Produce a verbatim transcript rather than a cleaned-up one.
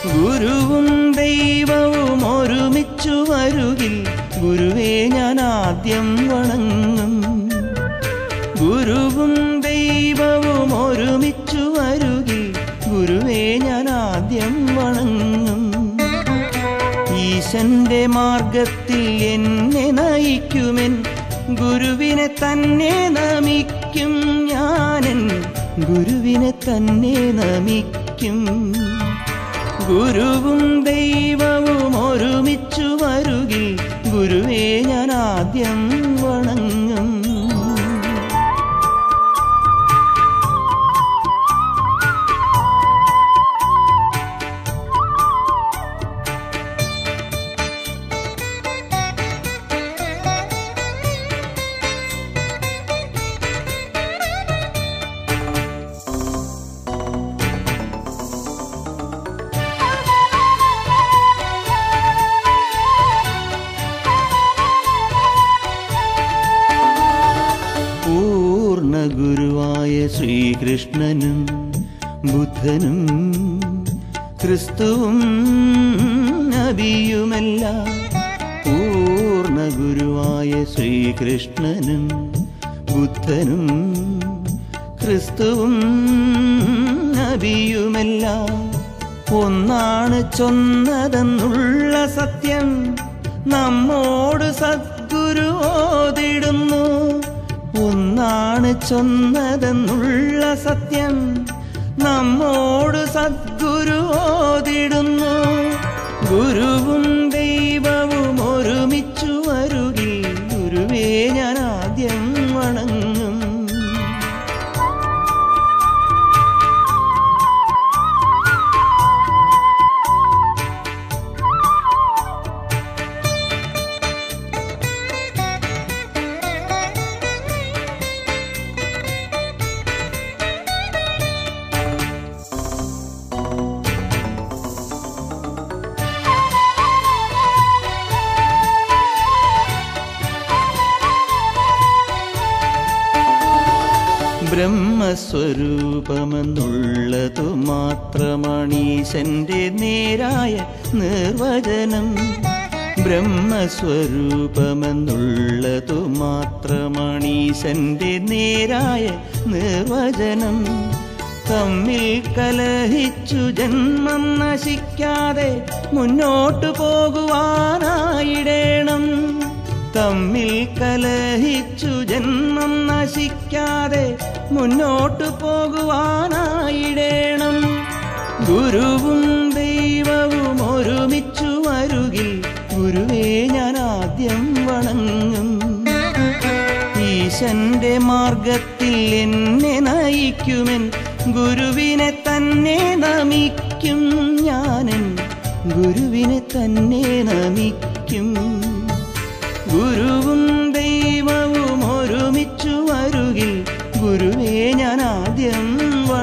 ഗുരുവും ദൈവവും ഒരുമിച്ചു വരുകിൽ ഗുരുവേ ഞാൻ ആദ്യം വണങ്ങും. ഗുരുവും ദൈവവും ഒരുമിച്ചു വരുകിൽ ഗുരുവേ ഞാൻ ആദ്യം വണങ്ങും. ഈശന്റെ മാർഗത്തിൽ എന്നെ നയിക്കുമെൻ ഗുരുവിനെ തന്നെ നമിക്കും ഞാനൻ ഗുരുവിനെ തന്നെ നമിക്കും. ഗുരുവും ദൈവവും ഒരുമിച്ചു വരുകിൽ ഗുരുവേ ഞാൻ ആദ്യം വണങ്ങും. ഗുരുവായ ശ്രീകൃഷ്ണനും ബുദ്ധനും ക്രിസ്തുവും നബിയുമെല്ലാം. പൂർണ്ണ ഗുരുവായ ശ്രീകൃഷ്ണനും ബുദ്ധനും ക്രിസ്തുവും നബിയുമെല്ലാം ഒന്നാണ് ചൊന്നതെന്നുള്ള സത്യം നമ്മോട് സദ്ഗുരു ഓതിടുന്നു. ഒന്നാണ് ചൊന്നതെന്നുള്ള സത്യം നമ്മോട് സദ്ഗുരു ഓതിടുന്നു. ഗുരുവും ദൈവവും ഒരുമിച്ചു വരുകിൽ ഗുരുവേ ഞാൻ ആദ്യം വണങ്ങും. ബ്രഹ്മസ്വരൂപമെന്നുള്ളതു മാത്രമണീശന്റെ നേരായ നിർവചനം. ബ്രഹ്മസ്വരൂപമെന്നുള്ളതു മാത്രമണീശന്റെ നേരായ നിർവചനം. തമ്മിൽ കലഹിച്ചു ജന്മം നശിക്കാതെ മുന്നോട്ടു പോകുവാനായിടേണം. തമ്മിൽ കലഹിച്ചു ജന്മം നശിക്കാതെ മുന്നോട്ടു പോകുവാനായിടേണം. ഗുരുവും ദൈവവും ഒരുമിച്ചു വരുകിൽ ഗുരുവേ ഞാൻ ആദ്യം വണങ്ങും. ഈശന്റെ മാർഗത്തിൽ എന്നെ നയിക്കുമെൻ ഗുരുവിനെ തന്നെ നമിക്കും ഞാനൻ ഗുരുവിനെ തന്നെ നമിക്കും. ഗുരുവും ദൈവവും ഒരുമിച്ചു വരുകിൽ ഗുരുവേ ഞാൻ ആദ്യം